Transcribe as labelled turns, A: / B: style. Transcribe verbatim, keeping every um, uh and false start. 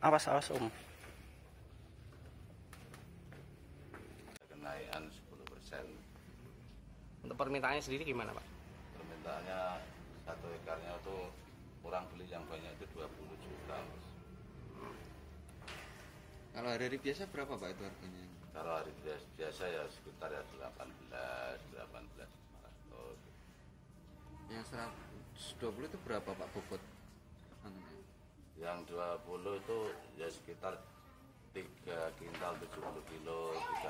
A: Awas awas Om.
B: Kenaikan sepuluh persen.
A: Untuk permintaannya sendiri gimana Pak?
B: Permintaannya satu hekarnya itu orang beli yang banyak itu dua puluh juta.
C: Kalau hari-hari biasa berapa Pak itu harganya?
B: Kalau hari biasa, biasa ya sekitar ya delapan belas, delapan belas lima ratus.
C: Yang seratus dua puluh itu berapa Pak bobot?
B: Yang dua puluh itu ya sekitar tiga kintal tujuh puluh kilo.